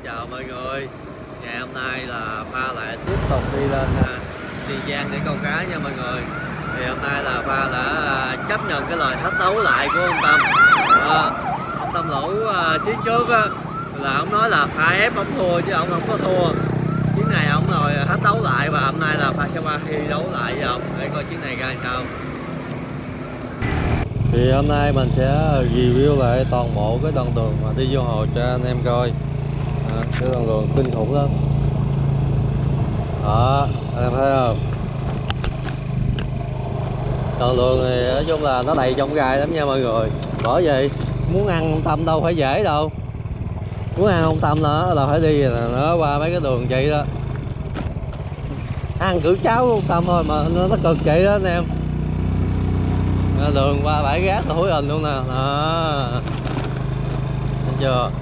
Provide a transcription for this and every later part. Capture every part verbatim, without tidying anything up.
chào mọi người. Ngày hôm nay là Pha lại tiếp tục đi lên Tiền Giang để câu cá nha mọi người. Thì hôm nay là Pha đã chấp nhận cái lời thách đấu lại của ông Tâm. à, Ông Tâm Lũ chuyến trước á, là ông nói là Pha ép ông thua chứ ông không có thua. Chuyến này ông rồi thách đấu lại và hôm nay là Pha sẽ qua thi đấu lại với ông để coi chuyến này ra sao. Thì hôm nay mình sẽ review lại toàn bộ cái đoạn đường mà đi vô hồ cho anh em coi. À, cái đoạn đường kinh khủng lắm đó, anh em thấy không? Đoạn đường này nói chung là nó đầy trong gai lắm nha mọi người. Bởi vậy muốn ăn ông Tâm đâu phải dễ đâu. Muốn ăn ông Tâm đó là phải đi là nó qua mấy cái đường vậy đó. Ăn cử cháo của ông Tâm thôi mà nó, nó cực vậy đó anh em. Đường qua bãi rác là hối hình luôn nè đó. Thấy chưa?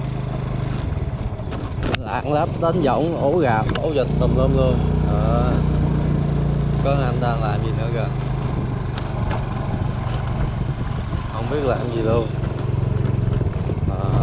Lạng lách đánh võng ổ gà ổ vịt tùm lum luôn đó. Có anh đang làm gì nữa kìa, không biết làm gì luôn đó.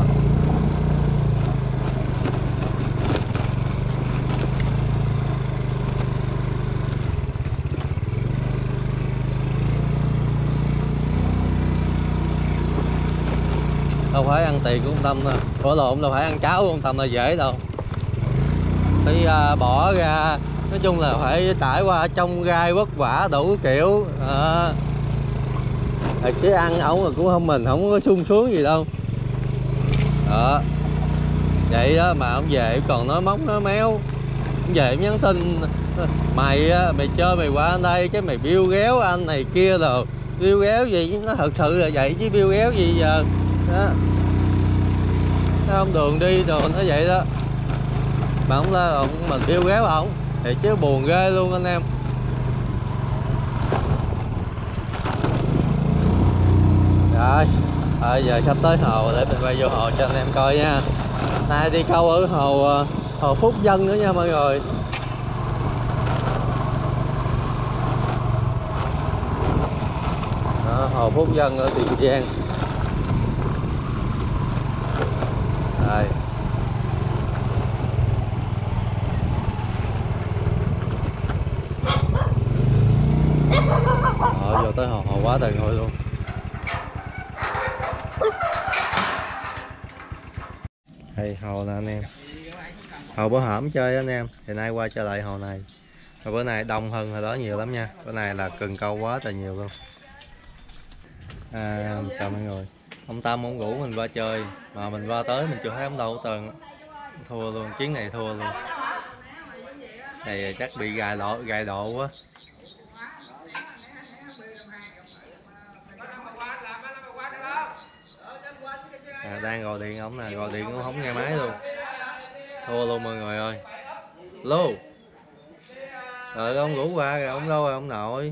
Đâu phải ăn tiền của ông Tâm nè, có lộn, đâu phải ăn cháo của ông Tâm là dễ đâu. Phải uh, bỏ ra, nói chung là phải trải qua trong gai vất vả đủ kiểu à. Chứ ăn ổng là cũng không, mình không có sung sướng gì đâu đó. Vậy đó mà ông về còn nói móc nó méo. Ông về nhắn tin mày á, mày chơi mày qua anh đây cái mày biêu ghéo anh này kia rồi. Biêu ghéo gì nó thật sự là vậy chứ biêu ghéo gì giờ đó. Thấy không, đường đi đồ nó vậy đó mà không là ông mình biêu ghéo ổng thì chứ buồn ghê luôn anh em. Rồi à, giờ sắp tới hồ để mình quay vô hồ cho anh em coi nha. Nay đi câu ở hồ hồ Phúc Dân nữa nha mọi người. Đó, hồ Phúc Dân ở Tiền Giang. Đây. Rồi vô tới hồ, hồ quá trời ngồi luôn. Đây hồ nè anh em. Hồ bữa hổm chơi anh em, thì nay qua trở lại hồ này. Và bữa nay đông hơn hồi đó nhiều lắm nha. Bữa nay là cần câu quá trời nhiều luôn. À, chào mọi người. Ông Tâm ông rủ mình qua chơi mà mình qua tới mình chưa thấy ông đâu hết trơn. Thua luôn, chuyến này thua luôn. Này chắc bị gài độ gài độ quá. À, đang gọi điện ổng nè, gọi điện cũng không nghe máy luôn. Thua luôn mọi người ơi. Lô. Rồi ông rủ qua rồi ông đâu rồi ông nội.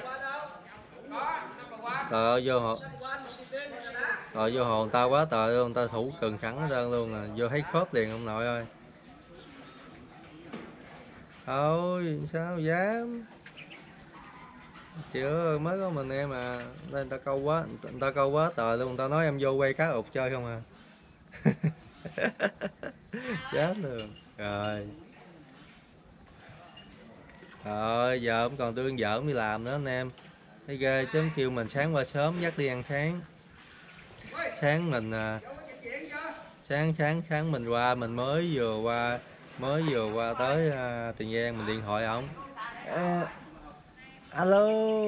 Trời ơi vô hồ. Rồi vô hồ người ta quá trời luôn, người ta thủ cần khẳng hết trơn luôn nè, vô thấy khớp liền ông nội ơi. Ôi sao dám. Chưa mới có mình em à, nên người ta câu quá, người ta câu quá trời luôn, người ta nói em vô quay cá ụt chơi không à. Chết luôn. Rồi. Rồi giờ cũng còn tương vợ đi làm nữa anh em. Thấy ghê chứ, kêu mình sáng qua sớm dắt đi ăn sáng. Sáng mình à, sáng sáng sáng mình qua, mình mới vừa qua mới vừa qua tới à, Tiền Giang, mình điện thoại ổng. À, alo,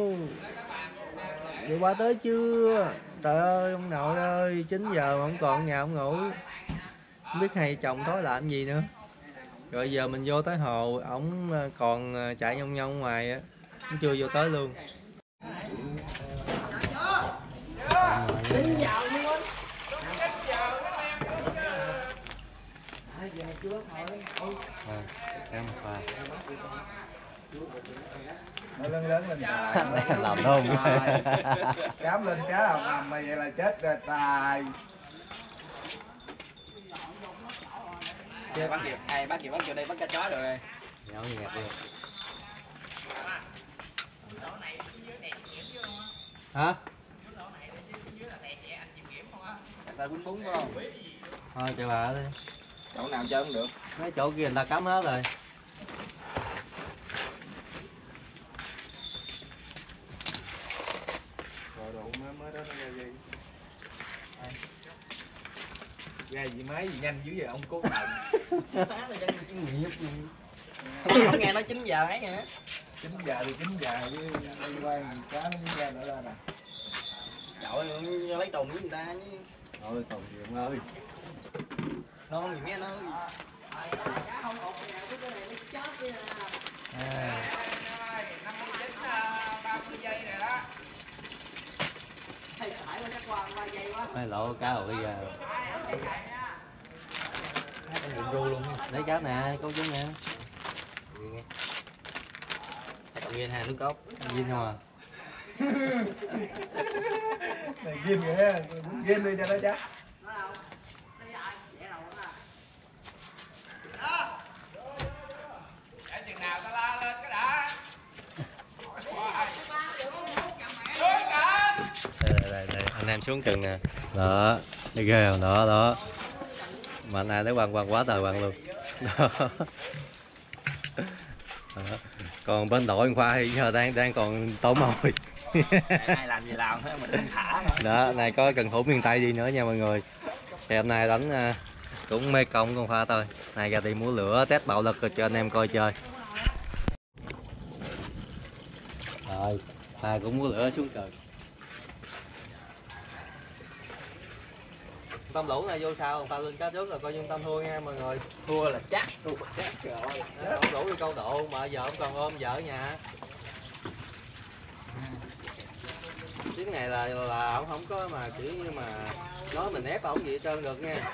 vậy qua tới chưa? Trời ơi ông nội ơi, chín giờ mà không còn nhà ông ngủ. Không biết hay chồng tối làm gì nữa. Rồi giờ mình vô tới hồ, ổng còn chạy nhông nhông ngoài á, cũng chưa vô tới luôn. Em pha lớn lớn lên làm không dám lên cá hồng nằm mày vậy là chết rồi tài. Chơi bắt kịp, ai bắt kịp bắt vô đây bắt cá chó rồi. Nhậu gì ngặt luôn. Hả? Ta quýnh bún phải không? Thôi chờ bà đi. Chỗ nào chơi không được. Mấy chỗ kia người ta cắm hết rồi. Rồi đồ mới mới đó nó ra gì? Ra gì máy gì nhanh dữ vậy ông cố làm. Phá là dân chuyên nghiệp. Không nghe nói chín giờ ấy hả? chín giờ thì chín giờ với liên quan gì cá nó mới ra nữa lên nè. Trời ơi, lấy tùng với người ta chứ. Thôi Tùng gì ông ơi. Nó gì nghe nó. À. năm mươi chín ba mươi giây rồi đó. Thầy phải qua chắc qua ba giây quá. Hai lộ cá hồi ra rồi. Con ru luôn. Lấy cá nè, câu chung nè. Còn ghiên hai nước cốt. Ghiên không à? Này ghiên kìa ha, ghiên đi cho nó chắc. Chừng nào ta la lên cái đã. Đây, đây, đây, anh em xuống chừng nè. Đó, đi ghê không? Đó, đó. Mà anh ai lấy quăng quăng quá trời quăng luôn. Đó. Đó. Còn bên đội anh Khoa thì giờ đang đang còn tổn mồi. Ai làm gì làm thế mình không thả nữa. Đó, này có cần thủ miền Tây đi nữa nha mọi người. Thì hôm nay đánh uh, cũng mê công con Khoa thôi. Này ra đi múa lửa test bạo lực rồi cho anh em coi chơi. Rồi, hai cũng múa lửa xuống trời. Tâm lũ này vô sao Khoa lên cá trước rồi coi như tâm thua nha mọi người. Thua là chắc, thua là chắc rồi. Tâm lũ đi câu độ mà giờ không còn ôm vợ ở nhà. Chuyến này là là ông không có mà kiểu như mà nói mình ép ông gì hết trơn được nha.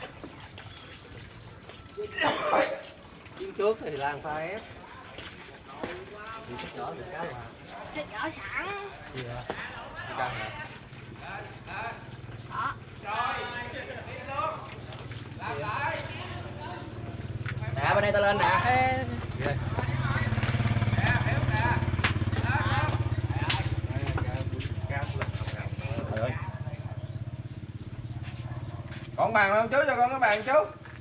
Chuyến trước thì làm pha ép. Thì thích nhỏ được cái mà. Thịt nhỏ sẵn. Gì hả? Căng hả? Đó. Nè bên đây ta lên nè. Ê. Ghê. Trời ơi. Còn bàn không chú, cho con cái bàn chú.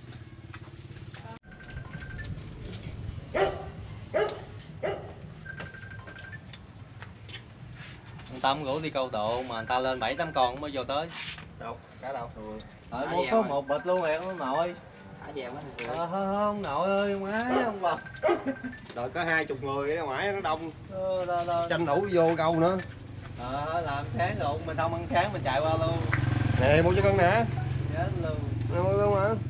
Ông Tâm rủ đi câu độ mà người ta lên bảy tám con mới vô tới. Đâu, cá đâu? Rồi mua có một bịch luôn rồi ông nội. Thả dèo quá. Ờ, không nội ơi má ông bà. Rồi có hai chục người ra ngoài nó đông. Ờ, đó, đó. Tranh thủ vô câu nữa. Ờ, làm sáng rồi mình không ăn sáng mình chạy qua luôn. Nè mua cho con nè. Chết luôn. Nè mua con hả?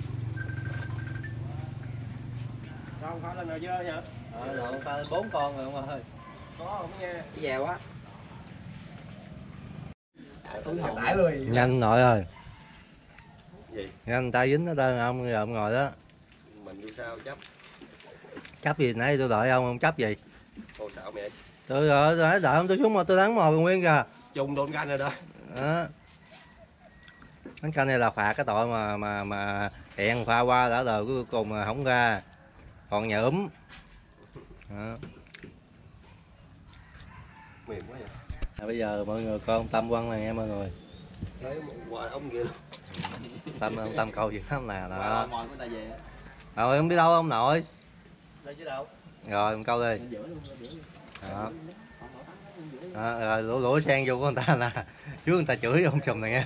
Sao không phải lên rồi chưa vậy? Ờ, rồi ta lên bốn con rồi ông ơi. Có không nha. Cái dèo á. Tải luôn. Nhanh nội ơi. Gì? Nhanh tay dính ở đây ông giờ ông ngồi đó. Mình như sao chấp? Chấp gì nãy tôi đợi ông, ông chấp gì? Ồ sao mẹ? Tôi rồi tôi đợi ông tôi xuống mà tôi đánh mò còn nguyên kìa. Chung đồn canh rồi đó. Đó. Đánh canh này là phạt cái tội mà mà mà hẹn pha qua đã đời cuối cùng mà không ra. Còn nhà úm. Đó. Mềm quá vậy. À, bây giờ mọi người coi ông Tâm quăng này nha mọi người. Lấy một quả ống kia. Tâm ông Tâm câu gì lắm nè đó. Mồi của ta về. Rồi không biết đâu ông nội. Đây chứ đâu? Rồi ông câu đi. Đó. Đó, rồi lũa lũa sang vô của người ta nè. Chứ người ta chửi ông chùm này nha.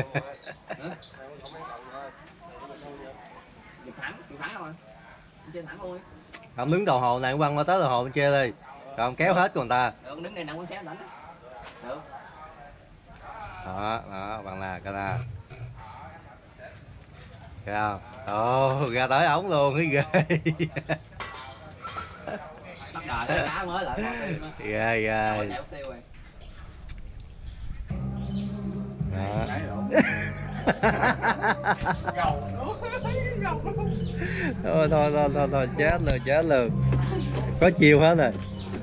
Chụp thẳng, chụp thẳng rồi. Chơi thẳng luôn. Ông đứng đầu hồ này quăng qua tới đầu hồ bên kia đi. Rồi ông kéo hết của người ta. Được, đứng đây nằm con xéo đánh đó. Được. Đó, đó, bằng là cái là. Kìa không? Ồ, ra tới ống luôn, cái ghê. Bắt đầu cái cá mới lại. Ghê, ghê. Đó. Thôi, thôi, thôi, thôi, thôi, chết luôn, chết luôn. Có chiêu hết rồi.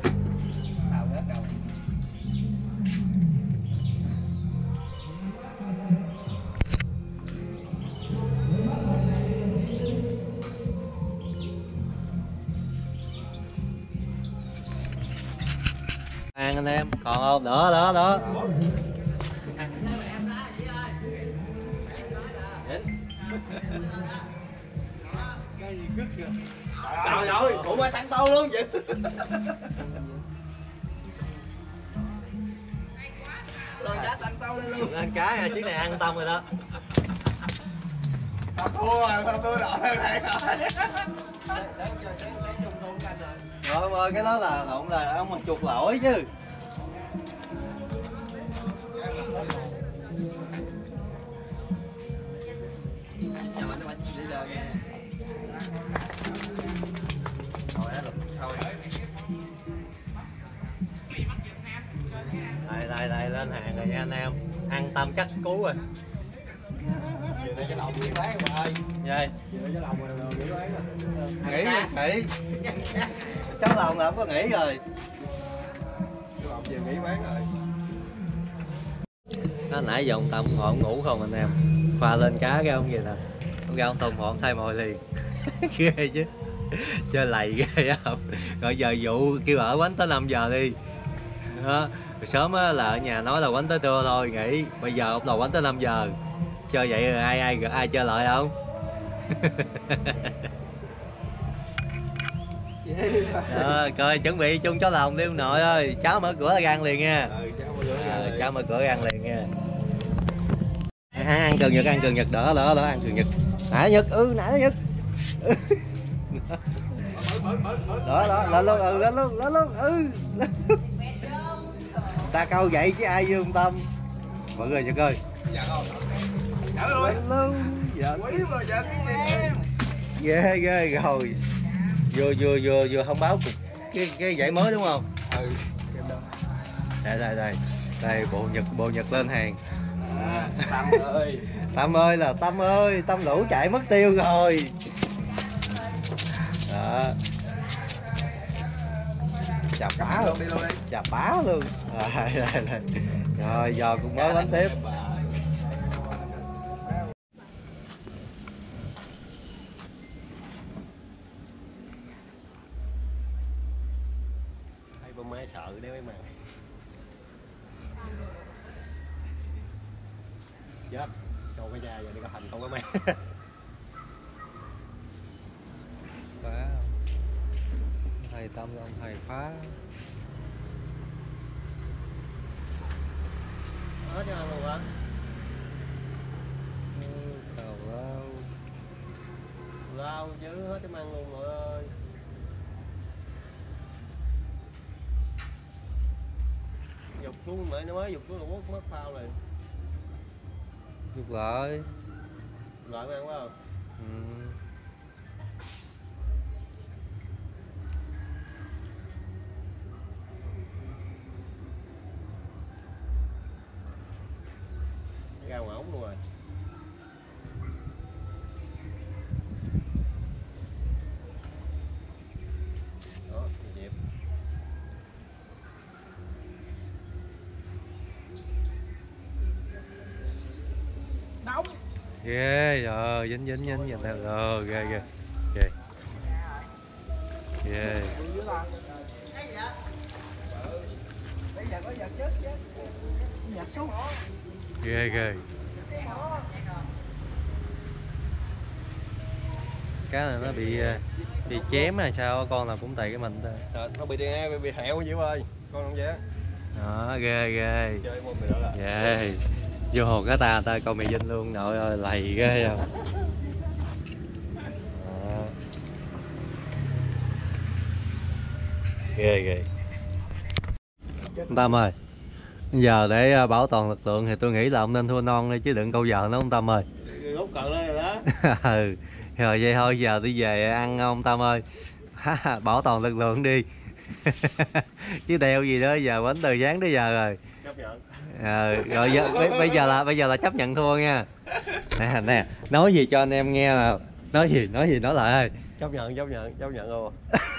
Ăn anh em, còn không? Đó, đó, đó. Trời ơi, ủa qua săn tô luôn vậy. Rồi cá săn tô lên luôn. Lên cá nha, chiếc này ăn tông rồi đó. Tao thua rồi, tao thua rồi này rồi. Rồi ơi, cái đó là lộn là ông mà chuột lỗi chứ. Đây đây đây lên hàng rồi nha anh em. Ăn tâm cắt cú rồi. Về đây cái lòng nghỉ bán mà ơi. Vậy. Về đây cái lòng rồi nghỉ bán rồi. Nghỉ nghỉ. Cháu lòng là không có nghỉ rồi. Cái lòng về nghỉ bán rồi. Nó nãy giờ ông Tâm họ ngủ không anh em. Khoa lên cá cái ông gì nè. Ông ra ông Tùng họ thay mồi liền. Ghê chứ. Chơi lầy ghê không. Rồi giờ vụ kêu ở quánh tới năm giờ đi. Đó. Rồi sớm á, là ở nhà nói là quánh tới trưa thôi nghỉ. Bây giờ ông đầu quánh tới năm giờ. Chơi vậy rồi ai ai ai chơi lại không? Đó, coi chuẩn bị chung chó lòng đi ông nội ơi. Cháu mở cửa là gan liền nha. À, cháu mở cửa gan liền nha. À, ăn cần nhật ăn cần nhật đỡ đỡ đỡ ăn cần nhật. Nãy nhật ừ nãy nhật. Đó đó lên luôn ừ lên luôn lên luôn ừ. Ta câu vậy chứ ai vô Tâm. Mọi người Nhật ơi. Dạ không. Dạ luôn. Lên luôn. Dạ. Quý mà dạ cái gì em. Ghê ghê rồi. Vừa vừa vừa vừa thông báo cái cái giải mới đúng không? Ừ. Đây đây đây. Đây bộ Nhật bộ Nhật lên hàng. À, Tâm ơi. Tâm ơi là Tâm ơi, Tâm lũ chạy mất tiêu rồi. Đó. Chà bá luôn, đi luôn đi. Chà bá luôn. Rồi, đây, đây. Rồi giờ cũng mới bánh tiếp. Hay bơm máy sợ đeo mấy màn. Chết, cho cái da giờ đi gặp hành không có máy. Phá. Thầy Tâm ông thầy phá. Hết cho ăn luôn hả? Cầu rau. Rau chứ hết cho ăn luôn mọi ơi. Dục xuống mẹ nó mới dục xuống là quất mất phao này. Dục lại. Loại ăn phải không? Ừ. Ra ngoài ống luôn rồi. Đó, dẹp. Nóng. Ghê rồi, dính dính dính nhìn theo rồi, ghê ghê. Ghê. Ghê. Bây giờ có giật chết chết. Giật xuống. Ghê ghê. Cá này nó bị bị chém hay sao con nào cũng tày cái mình ta. Trời, nó bị bị, bị hẹo Diễm ơi. Con không vậy. Đó, ghê ghê. Chơi môn này đó là. Ghê. Vô hồ cá ta ta câu mì dinh luôn, nội ơi lầy ghê không. Đó. Ghê ghê. Tâm ơi. Giờ để bảo toàn lực lượng thì tôi nghĩ là ông nên thua non đi chứ đừng câu giờ nữa ông Tâm ơi. Gốc cận lên rồi đó. Ừ. Rồi vậy thôi giờ đi về ăn ông Tâm ơi. Bảo toàn lực lượng đi. Chứ đeo gì đó giờ bánh từ sáng tới giờ rồi. Chấp nhận. Ờ, rồi giờ, bây, bây giờ là bây giờ là chấp nhận thua nha. Nè nè, nói gì cho anh em nghe là nói gì nói gì nói lại ơi. Chấp nhận chấp nhận chấp nhận luôn.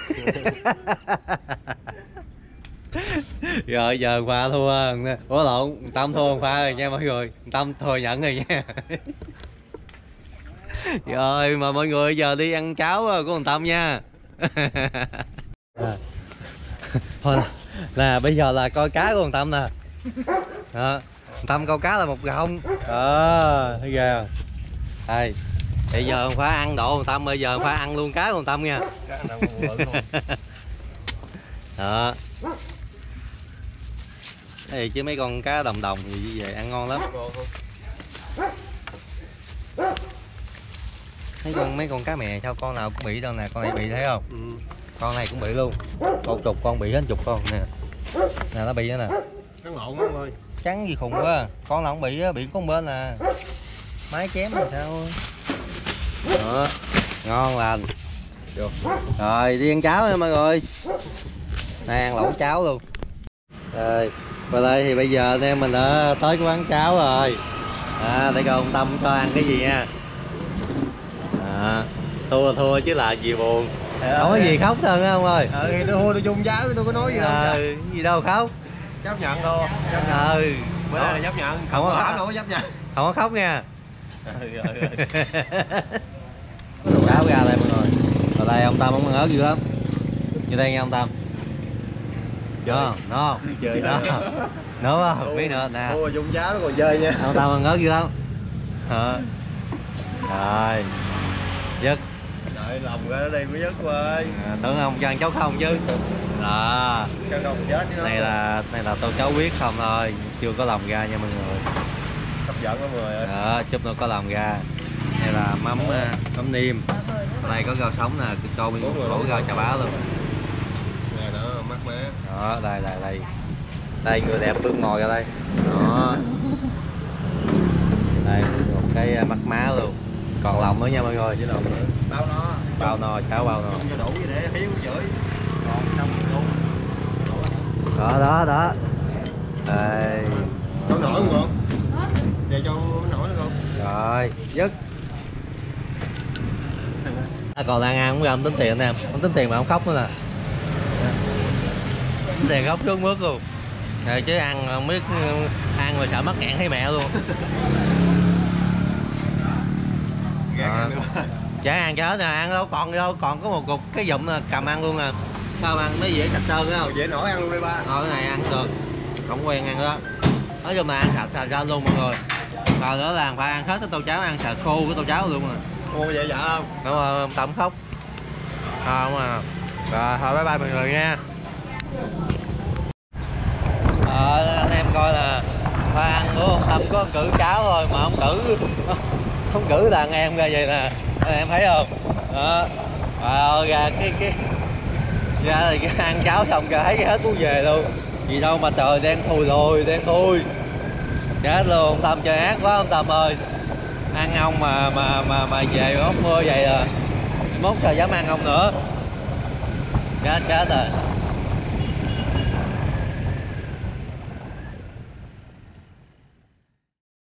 Rồi giờ Khoa thua. Ủa lộn, Tâm thua Khoa rồi nha mọi người. Tâm thừa nhận rồi nha. Rồi mà mọi người giờ đi ăn cháo của thằng Tâm nha. À. Thôi là, là bây giờ là coi cá của thằng Tâm nè. Đó. Tâm câu cá là một gọng. Đó, thấy ghê không? Đây. Bây giờ phải ăn độ con Tâm, bây giờ phải ăn luôn cá con Tâm nha. Cá nào cũng bự luôn. Đó. Thế chứ mấy con cá đồng đồng gì như vậy ăn ngon lắm. Mấy con mấy con cá mè sao con nào cũng bị đâu nè, con này bị thấy không? Ừ. Con này cũng bị luôn. Con chục con bị hết chục con nè. Nè nó bị nữa nè. Nó ngộn lắm ơi. Trắng gì khùng quá. Con nào cũng bị á, bị con bên nè. Máy chém làm sao. Đó. Ngon lành. Rồi đi ăn cháo nha mọi người. Đây ăn lẩu cháo luôn. Rồi qua đây thì bây giờ anh em mình đã tới cái quán cháo rồi. À, để coi ông Tâm cho ăn cái gì nha. À, thua thua chứ là gì buồn. Không có gì khóc hơn á ông ơi. Ờ thì tôi thua tôi chung giá tôi có nói gì đâu. À, gì đâu khóc. Chấp nhận thôi. Chấp nhận. Ừ. Bữa nay là chấp nhận. Không Không có có khóc. đâu có chấp nhận. Không có khóc nha. Ừ, rồi, rồi. Cháo ra đây mọi người. Ở đây ông Tâm ông ăn ớt dữ lắm. Như đây nha ông Tâm. Đó, nó không? Chơi đó. Đúng không? Biết nữa nè. Thua chung giá nó còn chơi nha. Ông Tâm ăn ớt dữ lắm. Đó. Rồi. Dứt. Đợi lòng ra đây mới dứt ơi. À, tưởng ông cho ăn cháo không chứ. Đó. Cho không chết chứ. Này là này là tô cháo huyết không thôi, chưa có lòng ra nha mọi người. Hấp dẫn lắm mọi người ơi. Đó, chút nữa có lòng ra. Đây là mắm mắm niêm. Ở đây có rau sống nè, cho bên cổ rau chà bá luôn. Nè đó, mát má. Đó, đây đây đây. Đây người đẹp bước ngồi ra đây. Đó. Đây một cái mắt má luôn. Còn lòng nữa nha mọi người. Với lòng nữa. Bao no. Bao no, cháo bao no. Không cho đủ vậy để hiếu chửi. Còn xong luôn. Đó đó đó. Đây. Cho nổi không con? Để cho nổi nữa không? Rồi, dứt. À, còn đang ăn cũng ra ông tính tiền anh em. Ông tính tiền mà ông khóc nữa nè. Tính tiền khóc xuống nước luôn. Rồi chứ ăn không biết ăn rồi sợ mắc nghẹn thấy mẹ luôn. À, chả ăn cho hết nè, ăn đâu còn đâu, còn có một cục cái dụng nè, cầm ăn luôn nè. Sao ăn mấy dễ sạch trơn không? Dễ nổi ăn luôn đây ba. Thôi cái này ăn được. Không quen ăn đó. Nói chung là ăn sạch sạch ra luôn mọi người. Còn nữa là phải ăn hết cái tô cháo, ăn sạch khô cái tô cháo luôn rồi. Ô vậy dạ không? Đúng rồi, ông Tâm khóc. Không à. Rồi thôi bye bye mọi người nha. Ờ, anh em coi là phải ăn của ông Tâm có cử cháo thôi mà ông cử không cử đàn em ra vậy nè, anh em thấy không? Đó. Rồi ra cái cái ra thì cái ăn cháo xong ra thấy cái hết muốn về luôn. Gì đâu mà trời đen thui rồi, đen thui. Chết luôn, ông Tâm chơi ác quá ông Tâm ơi. Ăn ông mà mà mà mà về mốt mưa vậy à. Mốt sao dám ăn ông nữa. Chết chết rồi.